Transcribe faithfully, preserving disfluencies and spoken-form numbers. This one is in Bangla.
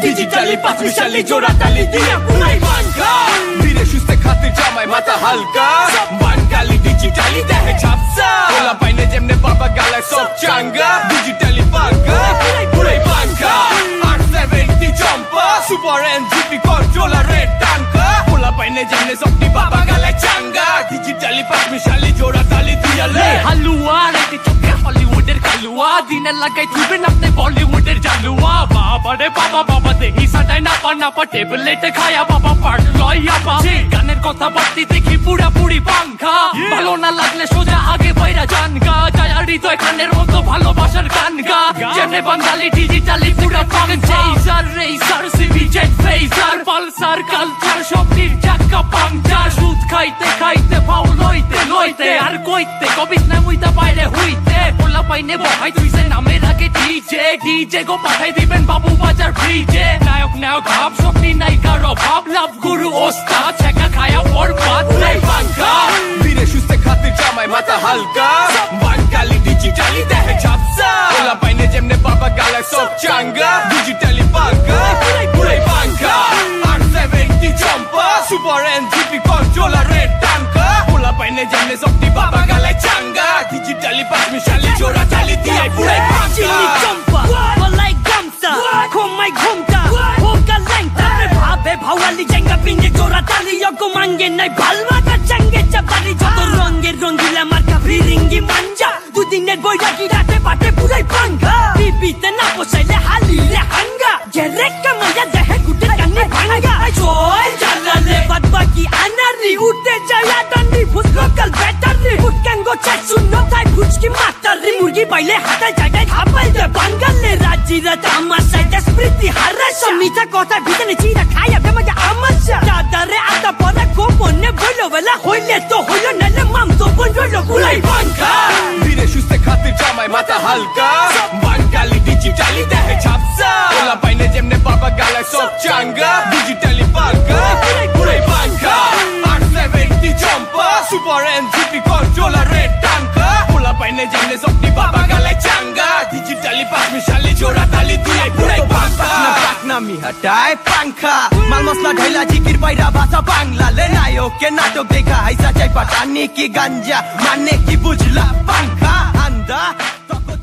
digitally পাঁচ মিশালি জোড়া তালি দিয়ে পুরাই বাঙ্কা ধীরে সুস্থে খাতে জামাই মাথা হালকা বাঙ্গালি digitally দেহে ঝাপসা ওলা পাইনে যেমনে বাবা গালায় সব চাঙ্গা digitally বাঙ্কা পুরাই বাঙ্কা আট সেভেন্টি জম্পা সুপার এনজিপি কন্ট্রোলার রেড টাঙ্কা ওলা পাইনে যেমনে সবটি বাবা গালায় চাঙ্গা digitally পাঁচ মিশালি জোড়া তালি দিয়ে লে হালুয়া রেডি চোখে হলিউডের কালুয়া দিনে লাগাই তুইবেন আপনি বলিউডের জালুয়া বাবা রে বাবা বাবা দেহি সাটাই না পা না পা টেবলেটে খায়া বাবা পার লইয়া পা গানের কথা বাড়তি দেখি পুরা পুরি পাঙ্খা ভালো না লাগলে সোজা আগে বইরা জান গা যায় হৃদয় খানের মতো ভালোবাসার গান গা যেমনে বাঙালি ডিজিটালি পুরা পাঙ্খা রেসার রেসার সিভি জেট ফেসার পালসার কালচার সব চাকা পাংচার সুদ খাইতে খাইতে ফাউ লইতে লইতে আর কইতে কবিস না মুইতা বাইরে হইতে পোলা পাইনে বহাই তুইছে নামের আগে ডিজে ডিজে গো পাঠাই দিবেন বাবু বাজার ফ্রিজে নায়ক নায়ক ভাব শক্তি নাই কারো ভাব লাভ গুরু ওস্তাদ ছেকা খায়া বরবাদ নাই বাঙ্কা ধীরে সুস্থে খাতে জামাই মাথা হালকা বাঙ্গালি digitally দেহে ঝাপসা ওলা পাইনে যেমনে বাবা গালায় সব চাঙ্গা digitally বাঙ্কা পুরাই বাঙ্কা আট সেভেন্টি জম্পা সুপার এনজিপি কন্ট্রোলার রেড টাঙ্কা ওলা পাইনে যেমনে সবটি বাবা গালায় চাঙ্গা digitally পাঁচ মিশালি জোড়া তালি দিয়ে পুরাই বাঙ্কা জম্পা বলাই গামসা ঘুমাই ঘুমটা হোকা ল্যাংটা রে ভাবে ভাওয়ালি জেঙ্গা পিনে জোড়া তালি যগো মাঙ্গে নাই ভালবাটা চাঙ্গে চাপারি যত রঙের রঙ্গিলা মার্কা ফিরিঙ্গি মাঞ্জা দুদিনের বৈরাগী রাতে পাটে পুরাই পাঙ্গা বিবিতে না বসাইলে হালিলে হাঙ্গা জেরে কামাইয়া দেহে গুটে কানে ভাঙ্গা জয় জালালে বাদ বাকি আনারি উঠে যায় ডান্ডি ফুস লোকাল ব্যাটারি ফুটকাঙ্গো চাই শূন্য তাই ফুচকি মাতারি মুরগি পাইলে হাতায় জায়গায় খাপাই দে বাঙ্গালে রাজিরা তামাশায় স্মৃতি হারাস মিঠা কথা ভিতরে চিরা খায়া বেমাজা আমাশা দাদারে আটা পরা গোপনে বলো বেলা হইলে তো হইল নালে মাম তো বললো পুরাই বাঙ্কা ধীরে সুস্থে খাতে জামাই মাথা হালকা বাঙ্গালি digitally দেহে ঝাপসা ওলা পাইনে যেমনে বাবা গালায় সব চাঙ্গা digitally বাঙ্কা পুরাই বাঙ্কা আট সেভেন্টি জম্পা সুপার এনজিপি কন্ট্রোলার রেড টাঙ্কা ওলা পাইনে যেমনে সবটি বাবা গালায় চাঙ্গা digitally পাঁচ মিশালি জোড়া তালি দিয়ে পুরাই বাঙ্কা নামি হাটায় পাঙ্খা মাল মশলা ঢাইলা জিকির বাইরা ভাষা বাংলা লে নায়কে নাটক দেখা হাইসা চাই পাঠানি কি গাঞ্জা মানে কি বুঝলা পাঙ্খা আন্দা